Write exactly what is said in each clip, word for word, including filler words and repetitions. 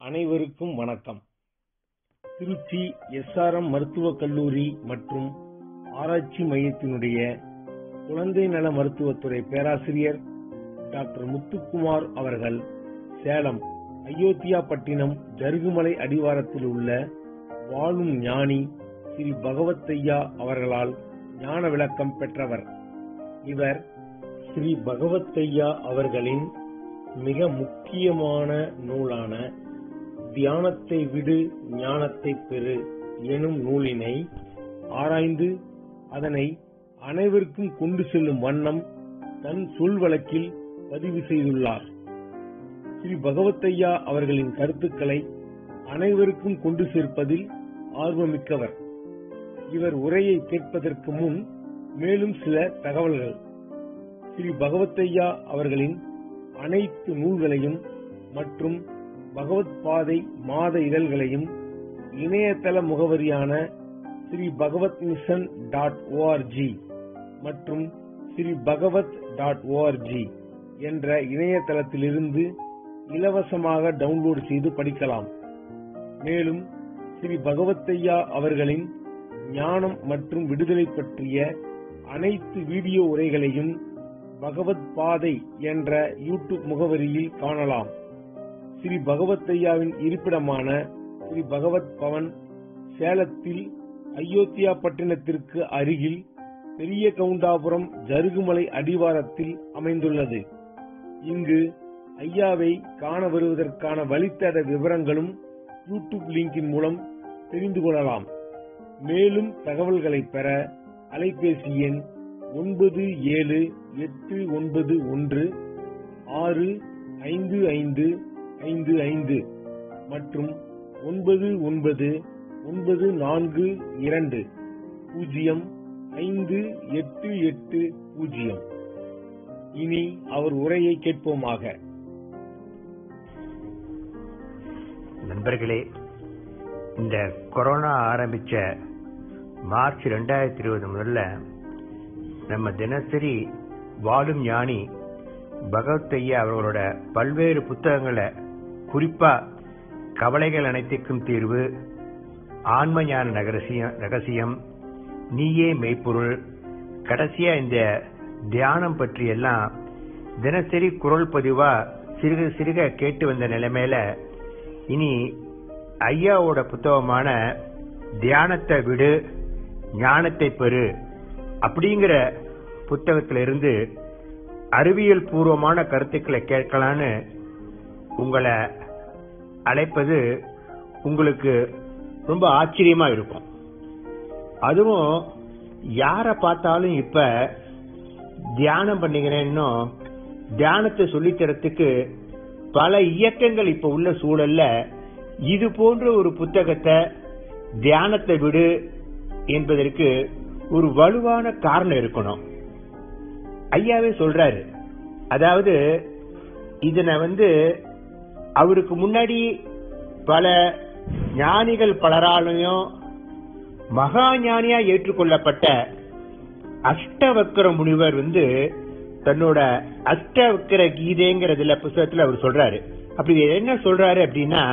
அனைவருக்கும் வணக்கம். Trichy S R M மருத்துவக் கல்லூரி மற்றும் ஆராய்ச்சி மையத்தினுடைய குழந்தை நல மருத்துவத்துறை பேராசிரியர் டாக்டர் முத்துக்குமார் அவர்கள் சேலம் அயோத்தியாபட்டினம் ஜருகுமலை அடிவாரத்தில் உள்ள வாழும் ஞானி ஸ்ரீ பகவத்தையா அவர்களால் ஞான விளக்கம் பெற்றவர். இவர் ஸ்ரீ பகவத்தையா அவர்களின் மிக முக்கியமான நூலான தியானத்தை விடு ஞானத்தை பெறு எனும் நூலினை ஆராய்ந்து அதனை அனைவருக்கும் கொண்டு செல்லும் வண்ணம் தன் சொல் வழக்கில் பதிவு செய்துள்ளார். ஸ்ரீ பகவத்தையா அவர்களின் கருத்துக்களை அனைவருக்கும் கொண்டு சேர்ப்பதில் ஆர்வமிக்கவர். இவர் உரையை கேட்பதற்கு முன் மேலும் சில தகவல்கள். ஸ்ரீ பகவத்தையா அவர்களின் அனைத்து நூல்களையும் மற்றும் பகவத் பாதை மாத இதழ்களையும் இணையதள முகவரியான Shri Bhagavat mission dot O R G மற்றும் ஸ்ரீ பகவத் டாட் ஓஆர்ஜி என்ற இணையதளத்திலிருந்து இலவசமாக டவுன்லோட் செய்து படிக்கலாம். மேலும் ஸ்ரீ பகவத்தையா அவர்களின் ஞானம் மற்றும் விடுதலை பற்றிய அனைத்து வீடியோ உரைகளையும் பகவத் பாதை என்ற யூடியூப் முகவரியில் காணலாம். ஸ்ரீ பகவத்தையாவின் இருப்பிடமான ஸ்ரீ பகவத் பவன் சேலத்தில் அயோத்தியாபட்டினத்திற்கு அருகில் பெரிய கவுண்டாபுரம் ஜருகுமலை அடிவாரத்தில் அமைந்துள்ளது. இங்கு ஐயாவை காண வருவதற்கான வழித்தட விவரங்களும் யூடியூப் லிங்கின் மூலம் தெரிந்து கொள்ளலாம். மேலும் தகவல்களை பெற அலைபேசி எண் ஒன்பது ஏழு எட்டு ஒன்பது ஒன்று ஆறு ஐந்து ஐந்து ஐந்து ஐந்து மற்றும் ஒன்பது ஒன்பது ஒன்பது நான்கு இரண்டு பூஜ்ஜியம் ஐந்து எட்டு எட்டு பூஜ்ஜியம். இனி அவர் உரையை கேட்போமாக. நண்பர்களே, இந்த கொரோனா ஆரம்பிச்ச மார்ச் ரெண்டாயிரத்தி இருபது முதல்ல நம்ம தினசரி வாழும் ஞானி பகவத்தையா அவர்களோட பல்வேறு புத்தகங்களை, குறிப்பா கவலைகள் அனைத்திற்கும் தீர்வு, ஆன்ம ஞான ரகசியம் ரகசியம் நீயே மெய்ப்பொருள், கடைசியா இந்த தியானம் பற்றி எல்லாம் தினசரி குரல் பதிவா சிறுக சிறுக கேட்டு வந்த நிலைமையில இனி ஐயாவோட புத்தகமான தியானத்தை விடு ஞானத்தை பெறு அப்படிங்கிற புத்தகத்திலிருந்து அறிவியல் பூர்வமான கருத்துக்களை கேட்கலான்னு உங்களை அழைப்பது உங்களுக்கு ரொம்ப ஆச்சரியமா இருக்கும். அதுவும் யார பார்த்தாலும் இப்ப தியானம் பண்ணிக்கிறேன்னு தியானத்தை சொல்லித்தரத்துக்கு பல இயக்கங்கள் இப்ப உள்ள சூழல்ல இது போன்ற ஒரு புத்தகத்தை தியானத்தை விடு என்பதற்கு ஒரு வலுவான காரணம் இருக்கணும். ஐயாவே சொல்றாரு. அதாவது இதனை வந்து அவருக்கு முன்னாடி பல ஞானிகள் பலராலையும் மகா ஞானியா ஏற்றுக்கொள்ளப்பட்ட அஷ்டவக்கர முனிவர் வந்து தன்னோட அஷ்டவக்கர கீதைங்கிறதுல புத்தகத்துல அவர் சொல்றாரு. அப்படி என்ன சொல்றாரு அப்படின்னா,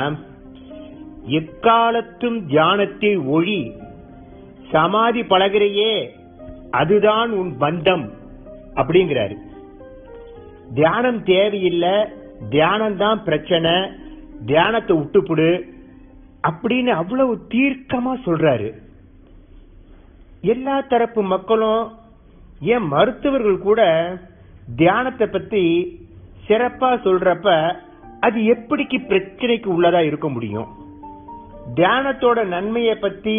எக்காலத்தும் தியானத்தை ஒழி சமாதி பழகிறையே அதுதான் உன் பந்தம் அப்படிங்கிறாரு. தியானம் தேவையில்லை, தியானம் தான் பிரச்சனை, தியானத்தை விட்டுப்புடு அப்படின்னு அவ்வளவு தீர்க்கமா சொல்றாரு. எல்லா தரப்பு மக்களும், ஏன் மருத்துவர்கள் கூட தியானத்தை பத்தி சிறப்பா சொல்றப்ப அது எப்படிக்கு பிரச்சனைக்கு உள்ளதா இருக்க முடியும்? தியானத்தோட நன்மையை பத்தி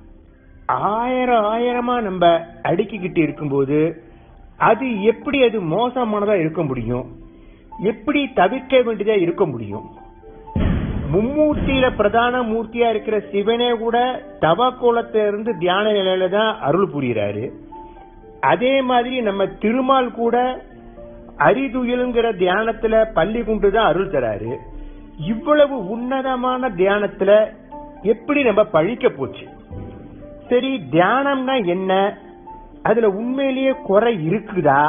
ஆயிரம் ஆயிரமா நம்ம அடுக்கிக்கிட்டு இருக்கும்போது அது எப்படி அது மோசமானதா இருக்க முடியும்? எப்படி தவிர்க்க வேண்டியதா இருக்க முடியும்? மும்மூர்த்தியில பிரதான மூர்த்தியா இருக்கிற சிவனே கூட தவ கோலத்தில இருந்து தியான நிலையில தான் அருள் புரிகிறாரு. அதே மாதிரி நம்ம திருமால் கூட அரிதுயிலுங்கிற தியானத்துல பள்ளி கொண்டுதான் அருள் தராரு. இவ்வளவு உன்னதமான தியானத்துல எப்படி நம்ம பழிக்க போச்சு? சரி, தியானம்னா என்ன? அதுல உண்மையிலேயே குறை இருக்குதா?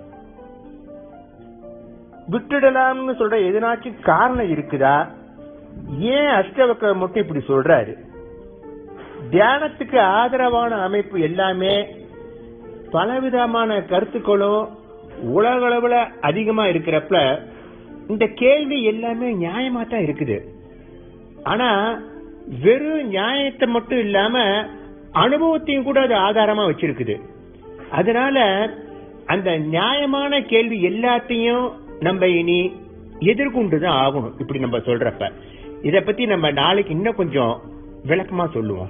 விட்டுடலாம்னு சொல்ற எதனாச்சும் காரணம் இருக்குதா? ஏன் அஷ்டவக்ரர் மட்டும் இப்படி சொல்றாரு? தியானத்துக்கு ஆதரவான அமைப்பு எல்லாமே பலவிதமான கருத்துக்களும் உலக அளவுல அதிகமா இருக்கிறப்ப இந்த கேள்வி எல்லாமே நியாயமா தான் இருக்குது. ஆனா வெறும் நியாயத்தை மட்டும் இல்லாம அனுபவத்தையும் கூட அது ஆதாரமா வச்சிருக்குது. அதனால அந்த நியாயமான கேள்வி எல்லாத்தையும் நம்ம இனி எதிர்கொண்டுதான் ஆகணும். இப்படி நம்ம சொல்றப்ப இத பத்தி நம்ம நாளைக்கு இன்னும் கொஞ்சம் விளக்கமா சொல்லுவோம்.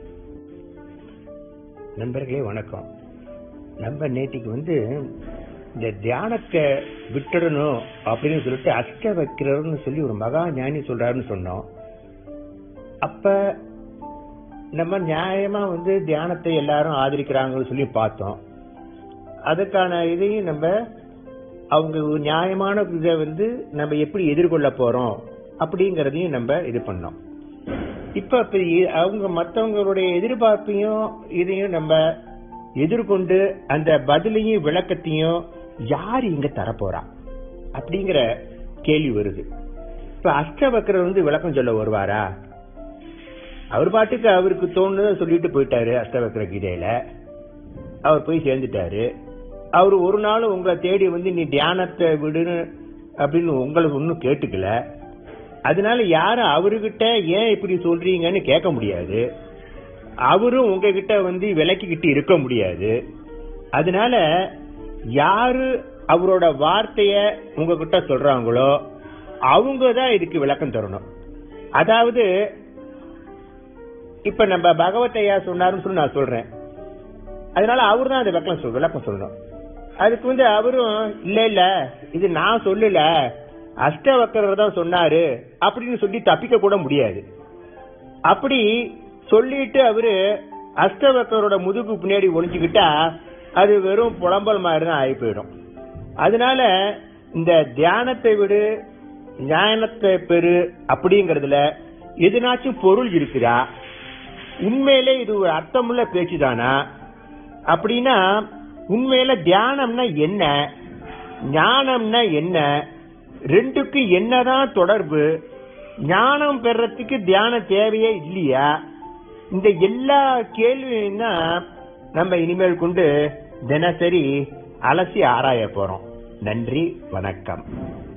நண்பர்களே வணக்கம். நம்ம நேற்றுக்கு வந்து இந்த தியானத்தை விட்டுடணும் அப்படின்னு சொல்லிட்டு அஷ்டவக்ரர்னு சொல்லி ஒரு மகா ஞானி சொல்றாருன்னு சொன்னோம். அப்ப நம்ம நியாயமா வந்து தியானத்தை எல்லாரும் ஆதரிக்கிறாங்கன்னு சொல்லி பார்த்தோம். அதுக்கான இதையும் நம்ம அவங்க நியாயமான இதை வந்து நம்ம எப்படி எதிர்கொள்ள போறோம் அப்படிங்கறதையும் நம்ம இது பண்ணோம். இப்ப அவங்க மற்றவங்களுடைய எதிர்பார்ப்பையும் இதையும் நம்ம எதிர்கொண்டு அந்த பதிலையும் விளக்கத்தையும் யாரு இங்க தரப்போறா அப்படிங்கிற கேள்வி வருது. இப்ப அஷ்டவக்ரர் வந்து விளக்கம் சொல்ல வருவாரா? அவர் பாட்டுக்கு அவருக்கு தோணுத சொல்லிட்டு போயிட்டாரு. அஷ்டவக்ர கீதையில அவர் போய் சேர்ந்துட்டாரு. அவர் ஒரு நாள் உங்களை தேடி வந்து நீ தியானத்தை விடுன்னு அப்படின்னு உங்களுக்கு ஒன்னும் கேட்டுக்கல. அதனால யாரும் அவர்கிட்ட ஏன் இப்படி சொல்றீங்கன்னு கேட்க முடியாது. அவரும் உங்ககிட்ட வந்து விலக்கிக்கிட்டு இருக்க முடியாது. அதனால யாரு அவரோட வார்த்தைய உங்ககிட்ட சொல்றாங்களோ அவங்கதான் இதுக்கு விளக்கம் தரணும். அதாவது இப்ப நம்ம பகவத்தையா சொன்னாருன்னு சொல்லி நான் சொல்றேன். அதனால அவரு தான் அந்த விளக்கம் விளக்கம் சொல்லணும். அதுக்கு வந்து அவரும் இல்ல இல்ல இது நான் சொல்லல அஷ்டவக்ரர் தான் சொன்னாரு அப்படின்னு சொல்லி தப்பிக்க கூட முடியாது. அப்படி சொல்லிட்டு அவரு அஷ்டவக்ரரோட முதுகு பின்னாடி ஒளிஞ்சுக்கிட்டா அது வெறும் புலம்பல் மாதிரி தான் ஆகி போயிடும். அதனால இந்த தியானத்தை விடு ஞானத்தை பெரு அப்படிங்கறதுல எதுனாச்சும் பொருள் இருக்குதா? உண்மையிலே இது ஒரு அர்த்தமுள்ள பேச்சுதானா? அப்படின்னா உண்மையில தியானம்னா என்ன, ஞானம்னா என்ன, ரெண்டுக்கு என்னதான் தொடர்பு? ஞானம் பெறறதுக்கு தியானம் தேவையே இல்லையா? இந்த எல்லா கேள்வியும் தான் நம்ம இனிமேல் கொண்டு தினசரி அலசி ஆராய போறோம். நன்றி, வணக்கம்.